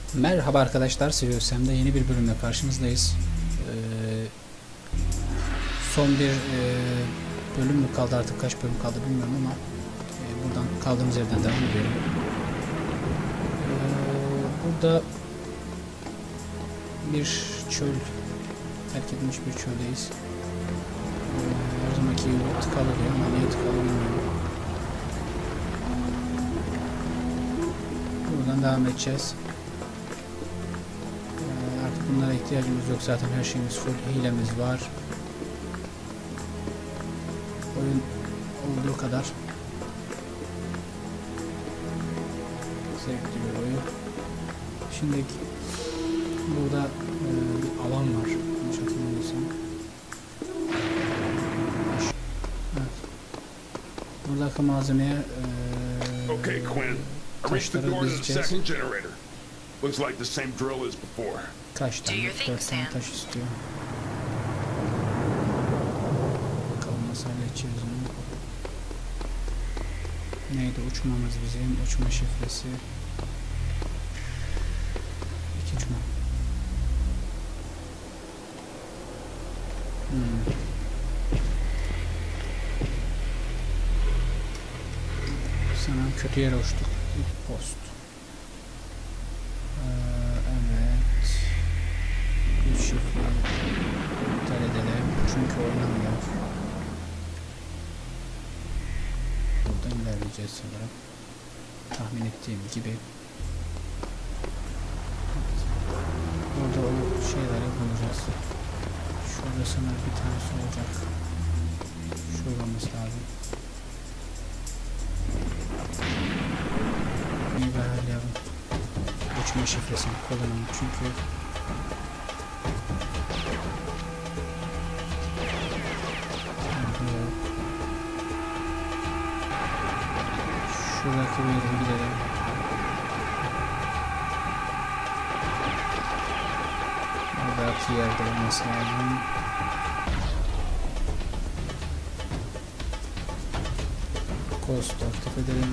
Merhaba arkadaşlar, Serios'em'de yeni bir bölümle karşınızdayız. Son bir bölüm mü kaldı, artık kaç bölüm kaldı bilmiyorum ama buradan kaldığımız yerden devam edelim. Burada bir çöl, terk edilmiş bir çöldeyiz. Her zamanki gibi tıkalı diyor ama niye tıkalı bilmiyorum. Buradan devam edeceğiz. Artık bunlara ihtiyacımız yok, zaten her şeyimiz full, hilemiz var. Oyun olduğu kadar zevkli bir oyun. Şimdi burada bir alan var, yanlış hatırlamıyorsam. Evet. Buradaki malzemeye Okay, Quinn. I reached the door to the second generator. Looks like the same drill as before. Kaç tane? 4 tane taş istiyor. Bakalım nasıl halledeceğiz onu. Neydi uçmamız bizim? Uçma şifresi. 2 uçma. Sana kötü yere uçtuk. İlk post. Evet. Bir şifre iptal edelim. Çünkü oynamıyor. Buradan ilerleyeceğiz sanırım. Tahmin ettiğim gibi. Evet. Burada o şeyleri bulacağız. Şurada sanırım bir tanesi olacak. Şurada olması lazım. İyi bir ayarlayalım. Uçma şifresini kullanalım çünkü şuradaki bir yere gidelim. Oradaki yerde olması lazım. Ghost aktif edelim.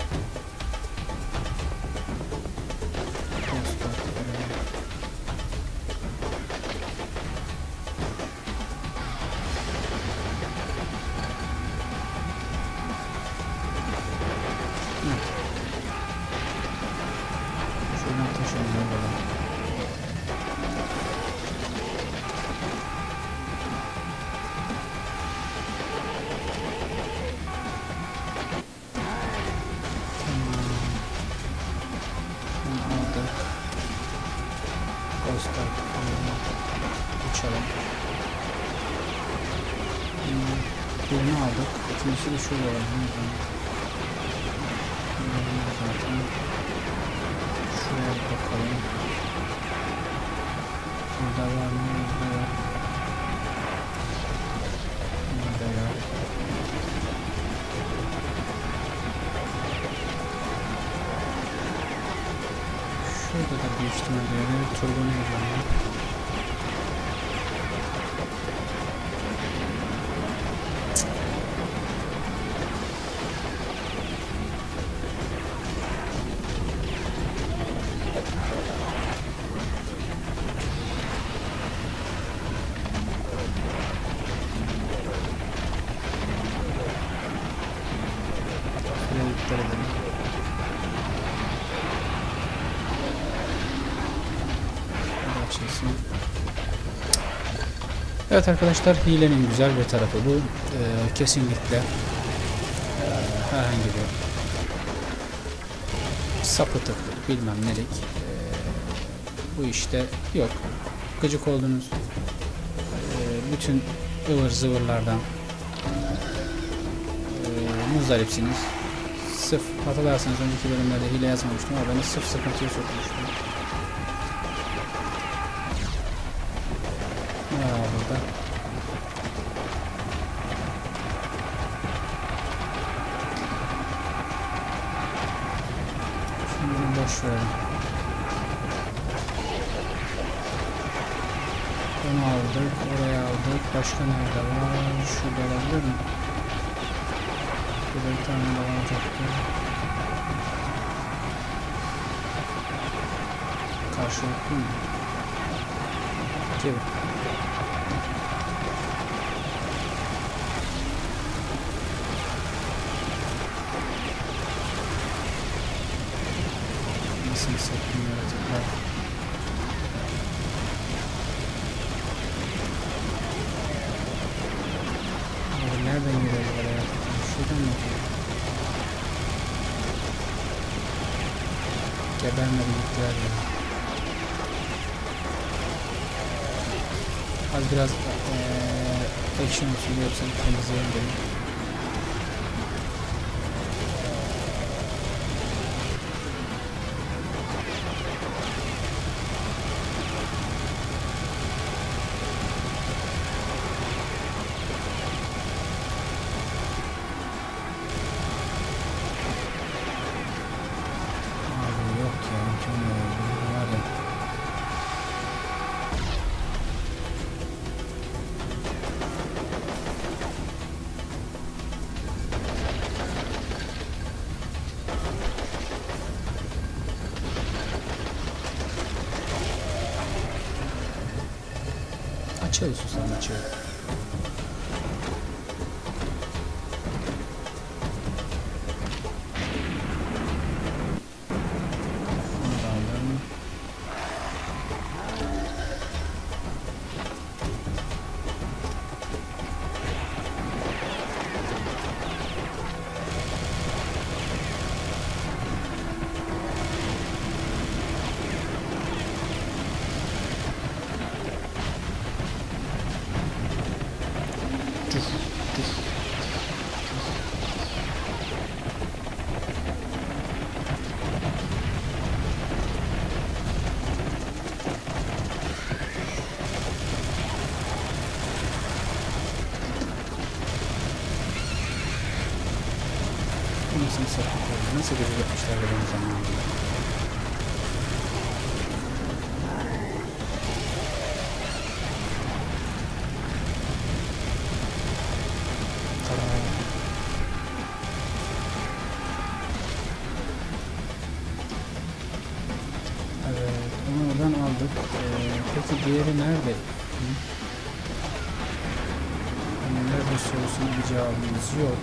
Şuradan taşıyalım bakalım. Tamam. Bunu aldık. Ghost'lar uçalım. Birini aldık. İkincisi de şurada var. Zaten şuraya bakalım. Burada var mı? Burada yok. Burada yok. Şurada da büyük ihtimalle turbonu yapalım. İptal edelim. Evet arkadaşlar, hilenin güzel bir tarafı bu. Kesinlikle herhangi bir sapıtık bilmem nelik bu işte yok. Gıcık olduğunuz bütün ıvır zıvırlardan muzdaripsiniz. Sırf hatırlarsanız önceki bölümlerde hile yazmamıştım ama beni sırf sıkıntıya sokmuştum. Ne var burada? Şimdi bunu boş verelim. Onu aldık, oraya aldık. Başka nerede var? Şurada olabilir mi? Burada bir tane daha olacaktı. Karşılıklı mı? Gibi. Nasıl hissettim yaratıklar? Abi nereden giriyorlar yaratıklar? Şuradan mı giriyor? Gebermedi gittiler ya. Az biraz action olsun yoksa temizleyelim dedim. Abi yok ya, mükemmel var ya. Açıyoruz Susan, açıyoruz. Bunu da alalım. Bu nasıl bir sapık oldu? Nasıl göz yapmışlar benim zamanımda? Tamam. Evet, onu oradan aldık. Peki diğeri nerede? Hı? Hani nerede sorusuna bir cevabımız yok.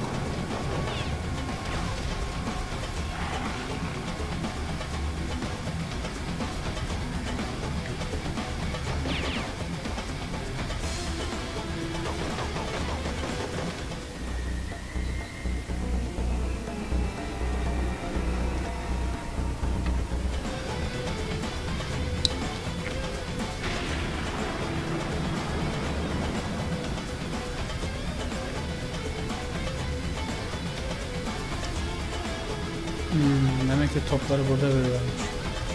Demek ki topları burada veriyormuş.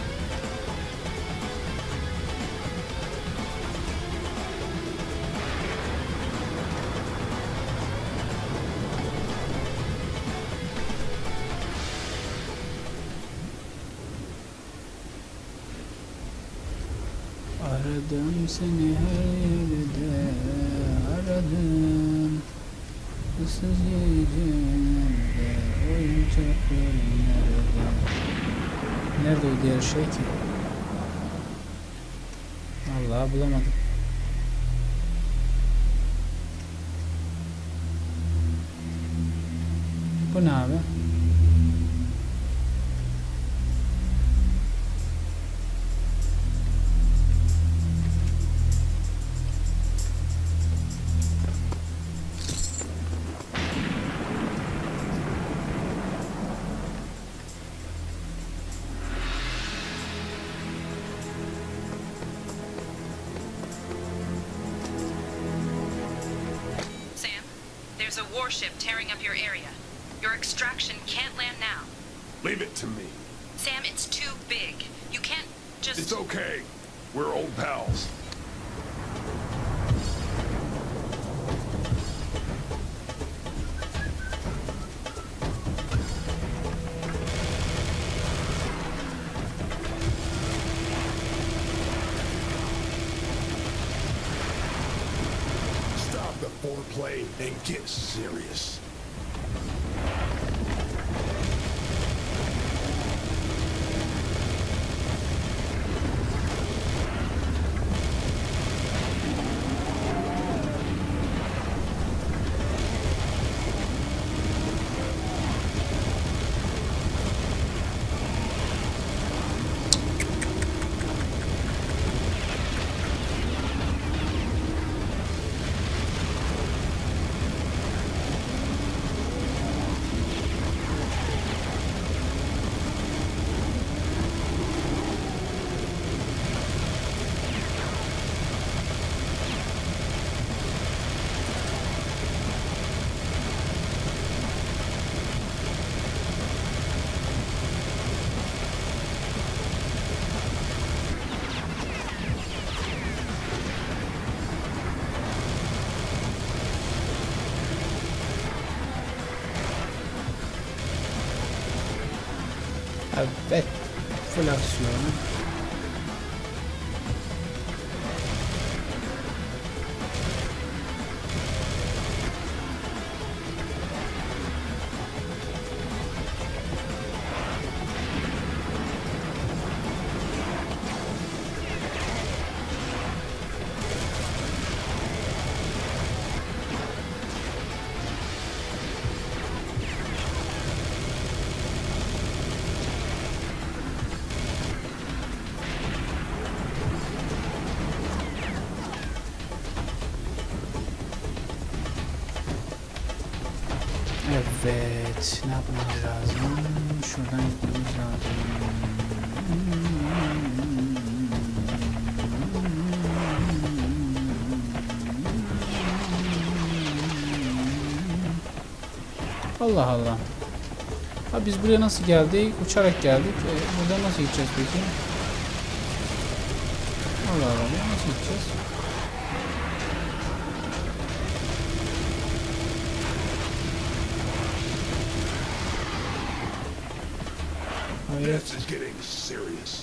Aradım seni her yerde, aradım. Issız gecelerinde, oyuncaklarım nerede? Nerede o diğer şey ki? Vallahi bulamadım. Bu ne abi? There's a warship tearing up your area. Your extraction can't land now. Leave it to me. Sam, it's too big. You can't just... It's okay. We're old pals. Stop the foreplay and get serious. Evet. Full aksiyon. Evet, ne yapmamız lazım? Şuradan gitmemiz lazım. Allah Allah. Ha biz buraya nasıl geldik? Uçarak geldik. Buradan nasıl gideceğiz peki? Allah Allah, nasıl gideceğiz? This is getting serious.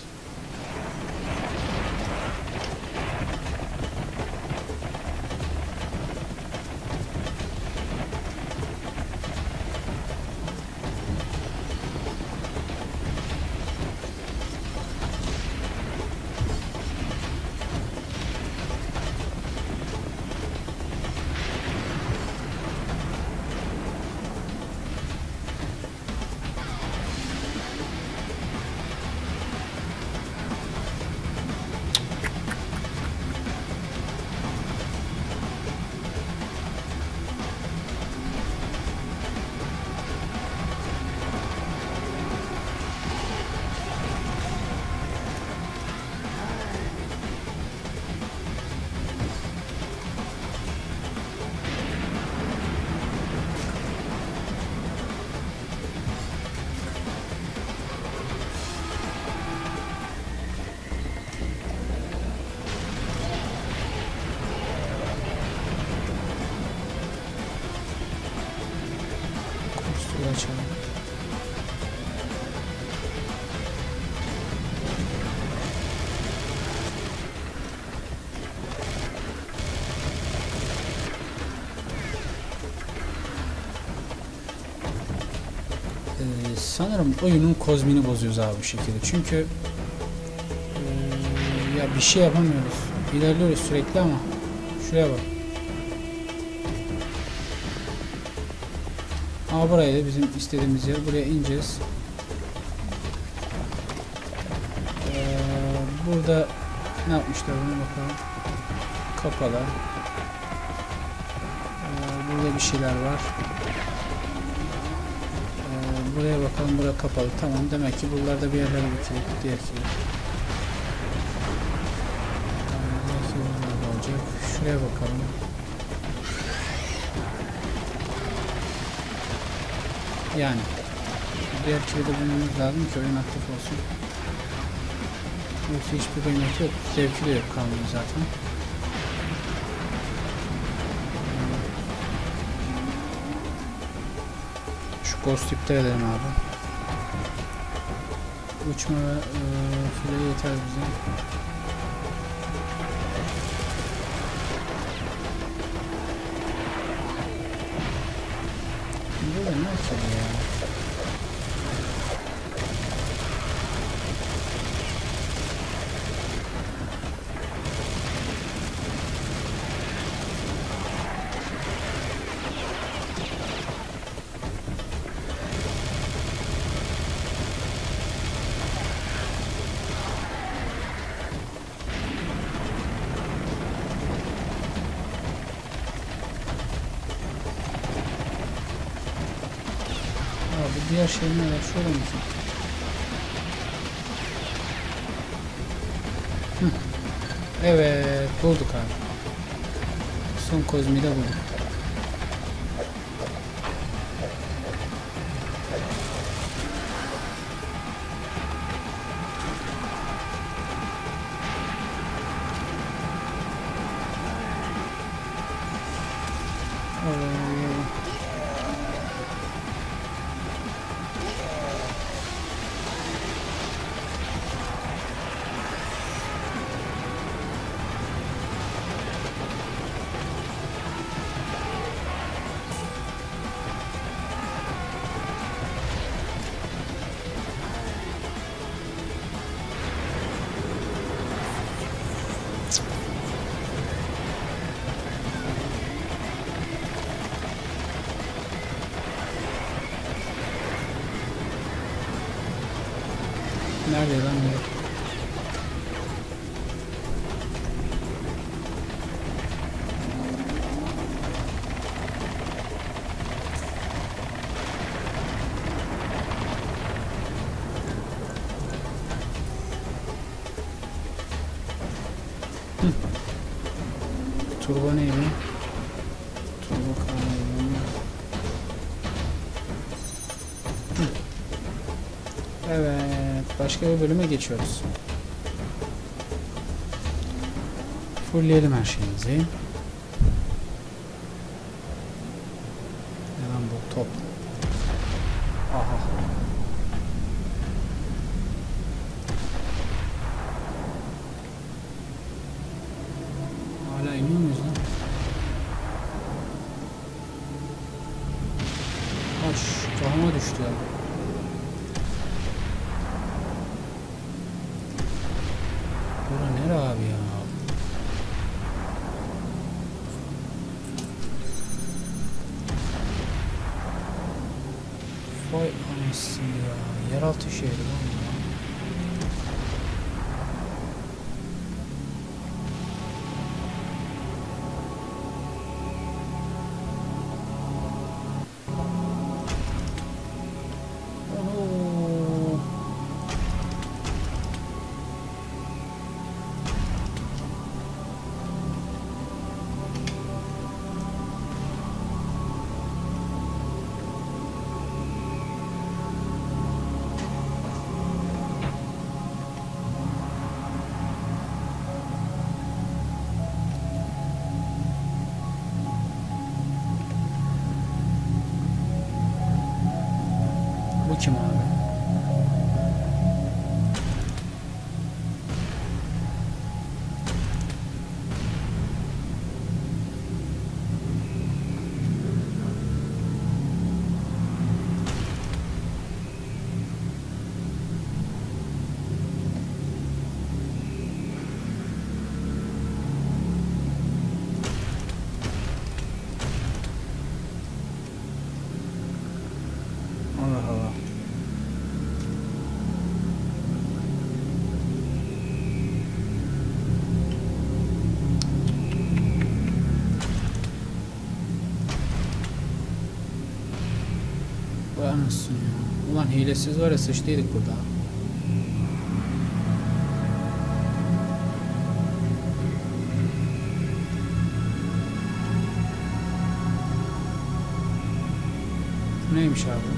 Açalım. Sanırım oyunun kozmini bozuyoruz abi bu şekilde. Çünkü ya bir şey yapamıyoruz. İlerliyoruz sürekli ama şuraya bak. Aa, buraya da bizim istediğimiz yer. Buraya ineceğiz. Burada ne yapmışlar buna bakalım. Kapalı. Burada bir şeyler var. Buraya bakalım. Burası kapalı. Tamam. Demek ki buralarda bir yerlere bitirdik. Diğer ki. Belki buralarda olacak. Şuraya bakalım. Yani diğer kilide bulmamız lazım ki oyun aktif olsun. Yoksa hiçbir kıymeti yok. Zevki de yok kalmıyor zaten. Şu ghost iptal edelim abi. Uçma ve file yeter bize. Burada ne yapıyor ya? Diğer şey ne var? Şöyle mi? Evet, bulduk abi. Son kozmiyi de bulduk. Nerede lan bu? Turbo neydi? Turbo kanalım. Evet, başka bir bölüme geçiyoruz. Fullleyelim her şeyimizi. Ne lan bu top? Aha. Hala iniyor muyuz lan? Aş, kafama düştü ya. Bura nere abi ya? Vay anasını ya. Yeraltı şehri lan bu. Ono. Bu kim abi? Allah Allah. Vay anasını ya. Ulan hilesiz var ya, sıçtıydık burada. Bu neymiş abi?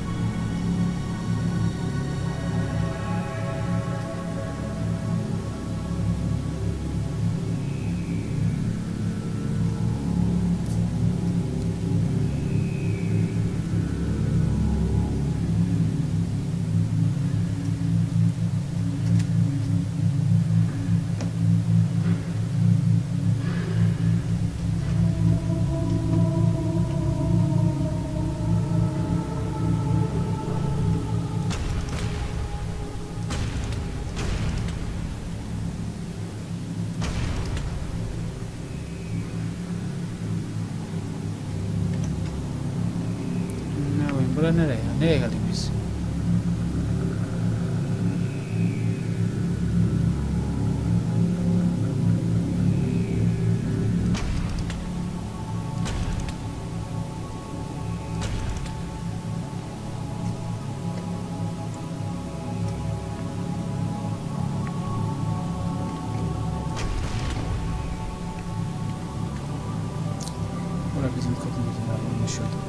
Ne yapayım? Bura nereye ya? Nereye geldik biz? Bura bizim kapımız ya. Anlaşıldı.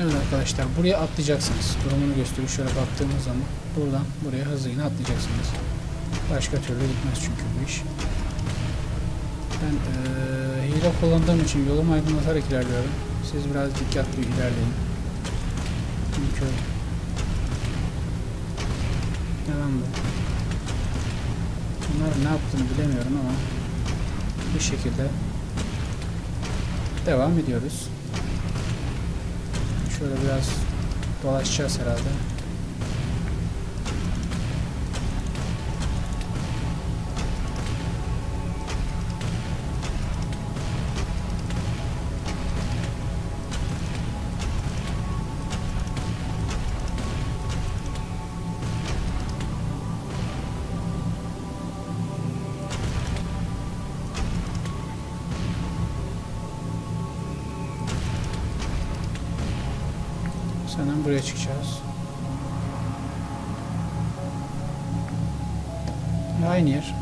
Evet arkadaşlar, buraya atlayacaksınız. Durumunu gösteriyor. Şöyle baktığımız zaman buradan buraya hızlıca atlayacaksınız. Başka türlü gitmez çünkü bu iş. Ben hile kullandığım için yolumu aydınlatarak ilerliyorum. Siz biraz dikkatli ilerleyin. Çünkü neden bu? Bunlar ne yaptığını bilemiyorum ama bir şekilde devam ediyoruz. Şöyle biraz dolaşacağız herhalde. Sanırım buraya çıkacağız. Aynı yer.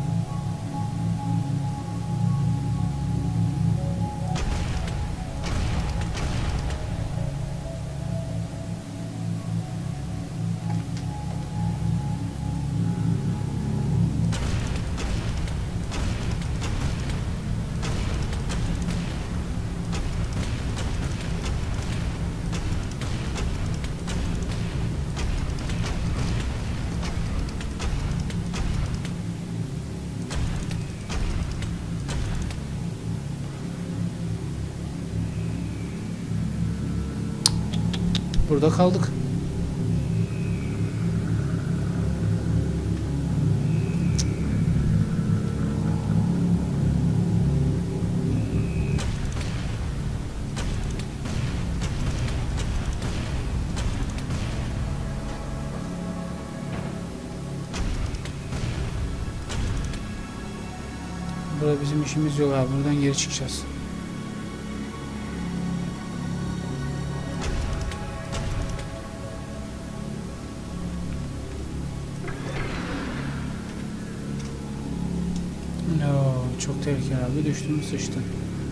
Burada kaldık. Burada bizim işimiz yok abi. Buradan geri çıkacağız. Çok tehlikeli abi. Düştün, sıçtın.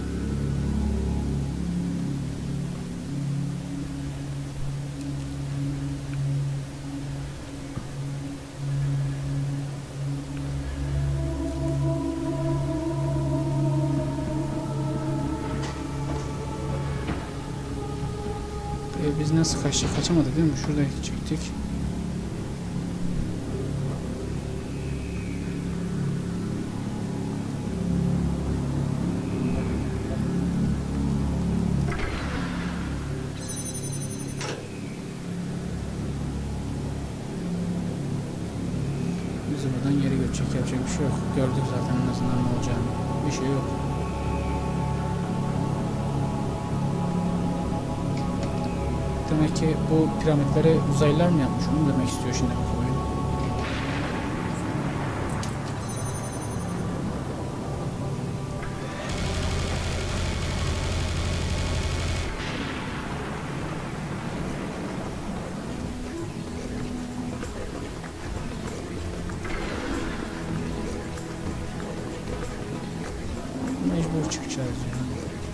Biz nasıl kaçtık? Kaçamadık değil mi? Şuradan gidecektik. Bizi buradan geri götürecek, yapacak bir şey yok. Gördük zaten en azından ne olacağını. Bir şey yok. Demek ki bu piramitleri uzaylılar mı yapmış? Onu demek istiyor şimdi bu oyun. Mecbur çıkacağız yani.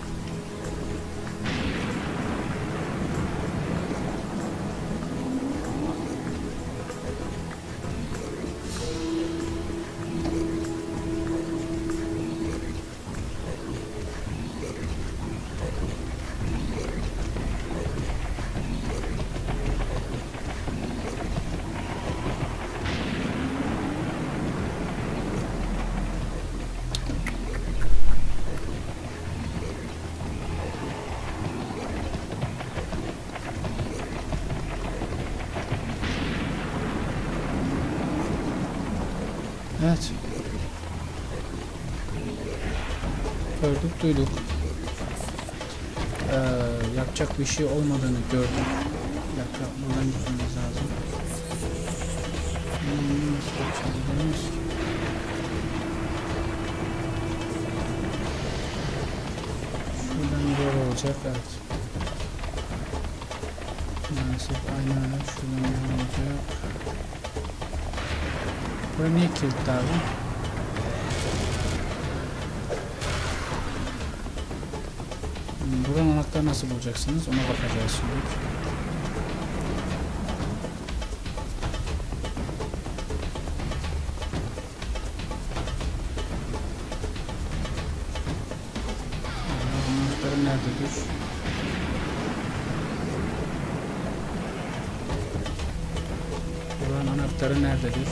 Evet. Gördük, duyduk. Yapacak bir şey olmadığını gördük. Buradan gitmemiz lazım. Nasıl geçeceğiz? Şuradan yol olacak, evet. Maalesef aynen öyle. Şuradan yol olacak. Buraya niye kilitli abi? Buradan anahtarı nasıl bulacaksınız? Ona bakacağız şimdi. Anahtarı nerededir? Buranın anahtarı nerededir?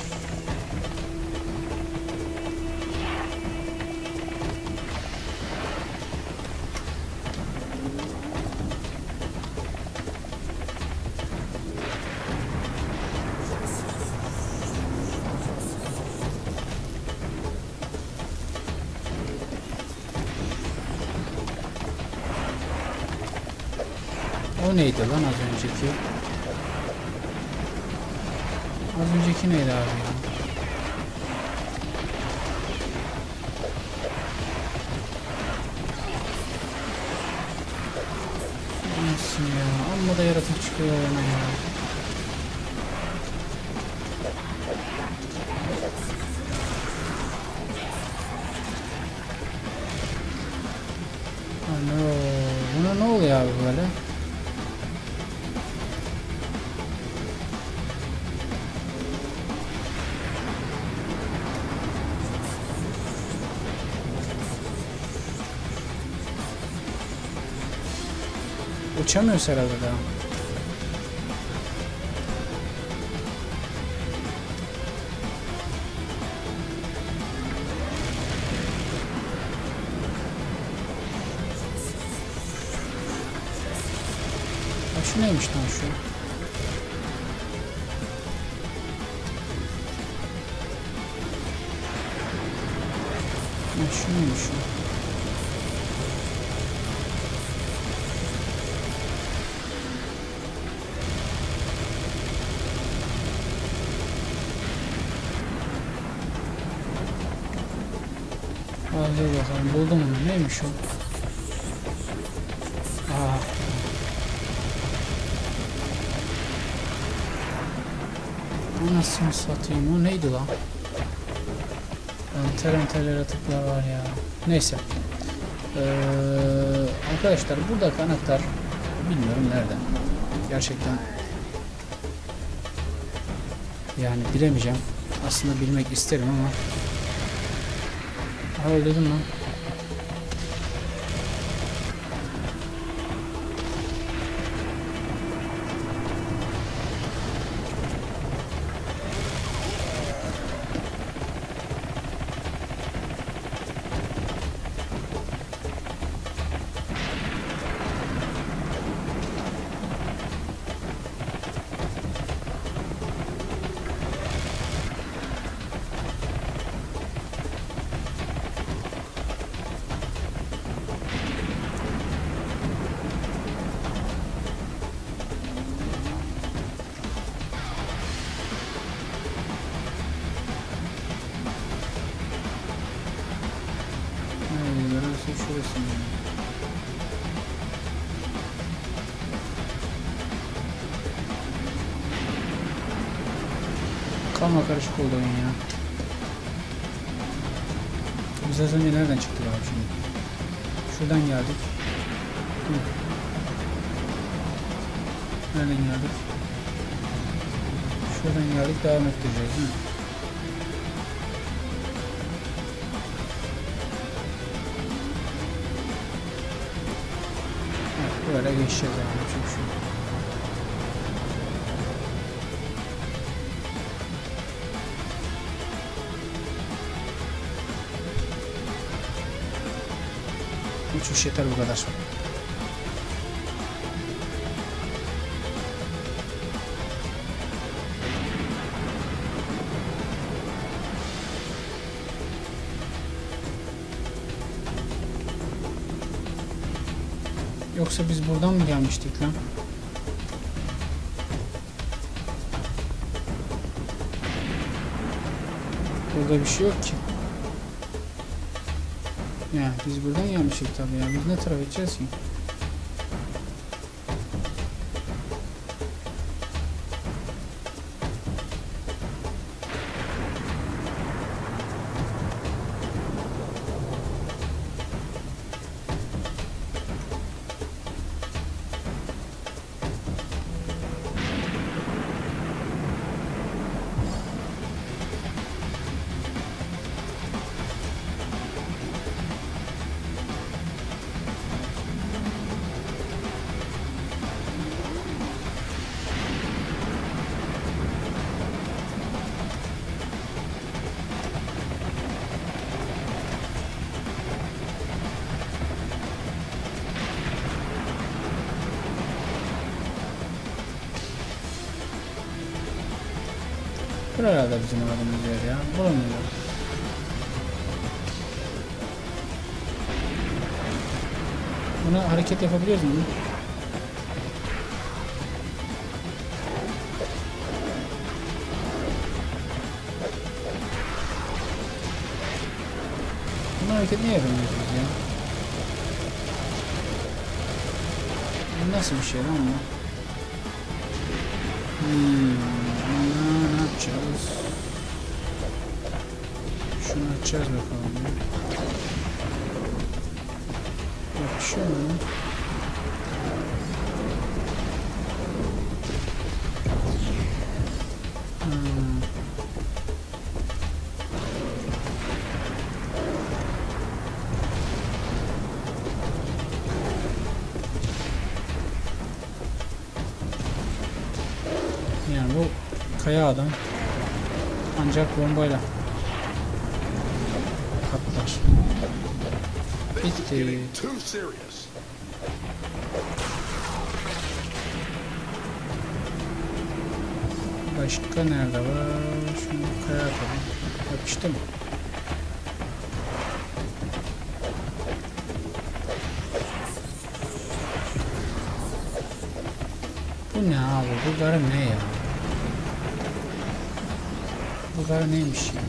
O neydi lan az önceki? Az önceki neydi abi ya? Nasıl ya? Amma da yaratık çıkıyor ona ya. Ano, buna ne oluyor abi böyle? Uçamıyoruz herhalde daha. Ha, şu neymiş lan şu? Ha, şu neymiş şu? Hadi bakalım buldum onu. Neymiş o? Aa. Anasını satayım. O neydi lan? Entel yaratıklar var ya. Neyse. Arkadaşlar buradaki anahtar bilmiyorum nerede. Gerçekten yani bilemeyeceğim. Aslında bilmek isterim ama öldürdüm lan. Şurası mı? Karma karışık oldu oyun ya. Biz az önce nereden çıktık abi şimdi? Şuradan geldik. Nereden geldik? Şuradan geldik, devam ettireceğiz değil mi? Böyle geçeceğiz abi çok şükür. Uçuş yeter bu kadar. Yoksa biz buradan mı gelmiştik lan? Burada bir şey yok ki. Ya biz buradan gelmiştik tabii ya. Biz ne tarafa gideceğiz ki? Buralarda bizim aradığımız yer ya. Bulamıyorum. Buna hareket yapabiliyoruz mu? Buna hareket niye yapamıyoruz ya? Bu nasıl bir şey lan bu? Ne yapacağız? Şunu açacağız bakalım. Yapışıyor mu? Yani bu kaya adam ancak bombayla patlar. Bitti. Başka nerede var? Şunu kaya atalım. Yapıştı mı? Bu ne abi? Bu garı ne ya? Bu garı neymiş ya?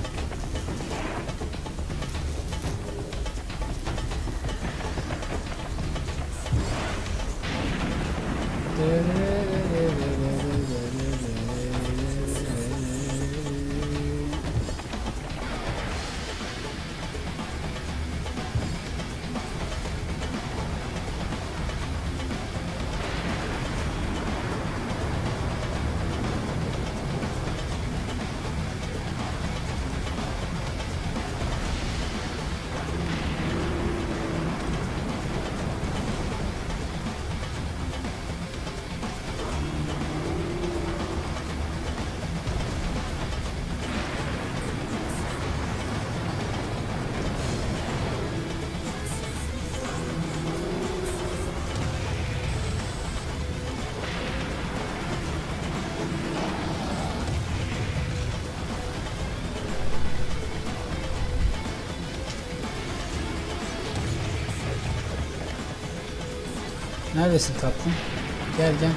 Neredesin tatlım? Gel gel.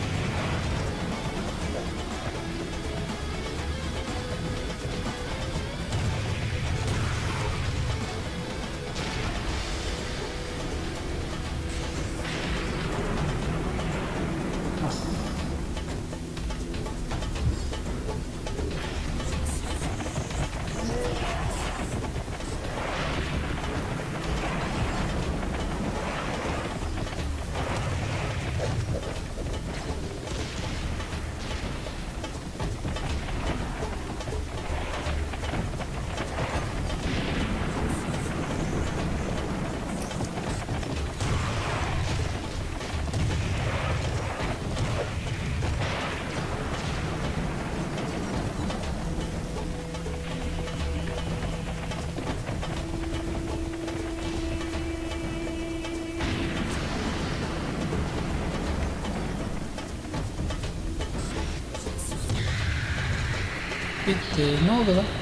Bitti. Ne oldu lan?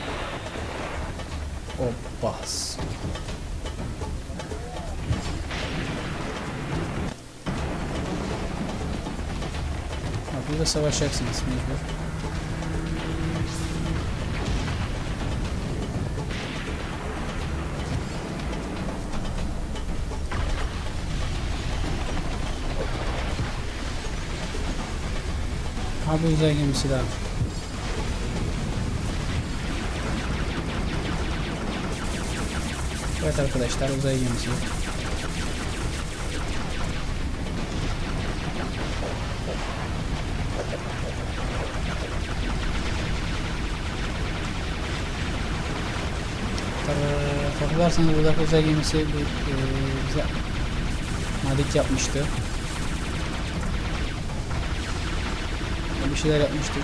Hoppaz. Burada savaşacaksınız mecbur. Abi uzay gemisi daha. Evet arkadaşlar, uzay gemisi. Hatırlarsanız buradaki uzay gemisi bize madik yapmıştı. Bir şeyler yapmıştık.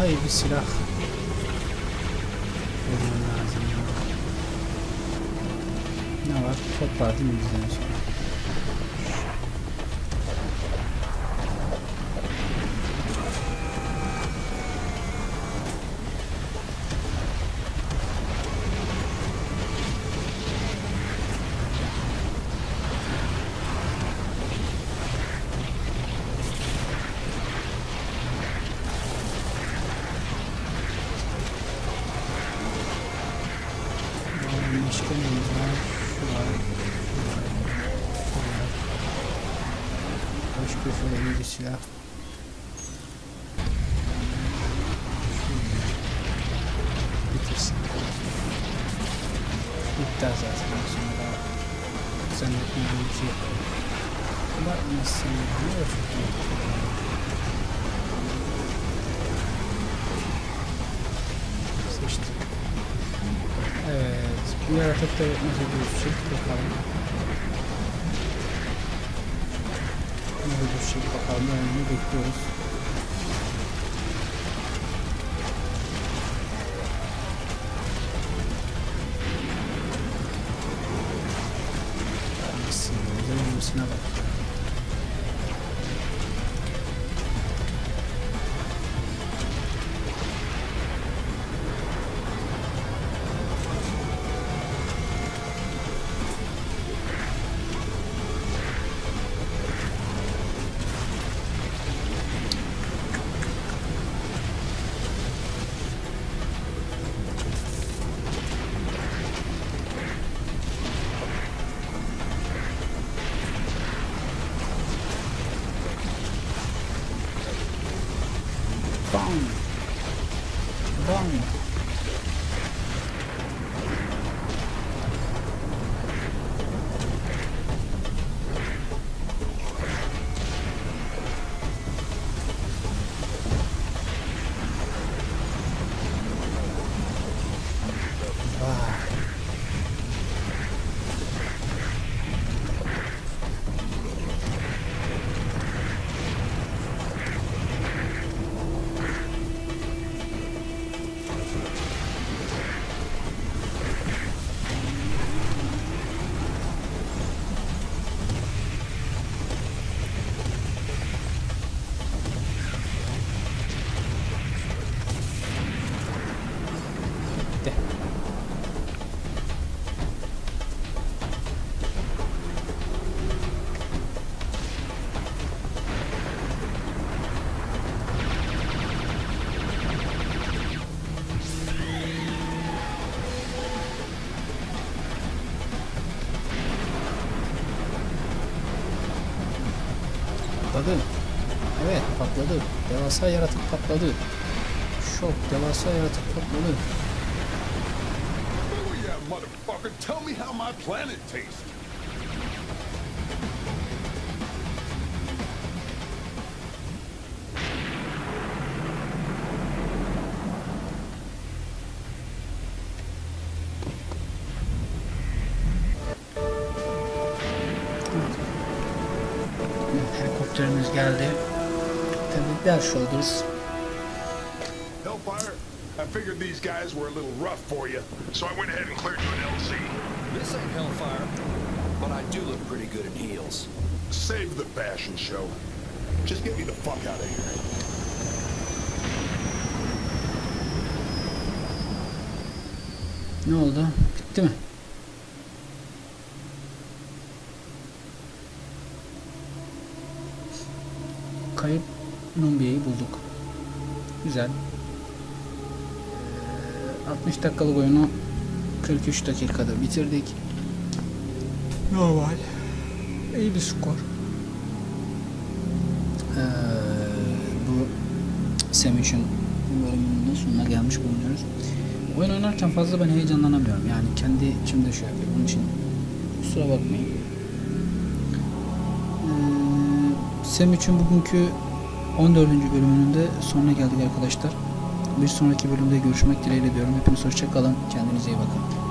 daha iyi bir silah bulmam lazım. Ne var? Top var değil mi bizden sonra? Meşgalemiz var. Şu var. Başka şöyle iyi bir silah. Bitirsin. İptal zaten. Sonra zannetmediğim bir şey. Bakmasın. Ne var? Seçtim. Evet. Bu yaratıkta nasıl düşecek bakalım. Nasıl düşecek bakalım. Önünü bekliyoruz. Özellikle bak. Bam. Bam. Patladı. Evet patladı. Devasa yaratık patladı. Şok. Devasa yaratık patladı. Oh yeah, motherfucker. Tell me how my planet tastes. Helikopterimiz geldi. Tebrikler Shoulders. Hellfire, I figured these guys were a little rough for you, so I went ahead and cleared you an LC. This ain't Hellfire, but I do look pretty good in heels. Save the fashion show. Just get me the fuck out of here. Ne oldu? Bitti mi? Kayıp Numbia'yı bulduk. Güzel. 60 dakikalık oyunu 43 dakikada bitirdik. Normal. İyi bir skor. Bu Semution bölümünün sonuna gelmiş bulunuyoruz. Oyun oynarken fazla ben heyecanlanamıyorum. Yani kendi içimde şey yapıyorum. Onun için kusura bakmayın. Semution bugünkü 14. bölümünün de sonuna geldik arkadaşlar. Bir sonraki bölümde görüşmek dileğiyle diyorum. Hepiniz hoşça kalın. Kendinize iyi bakın.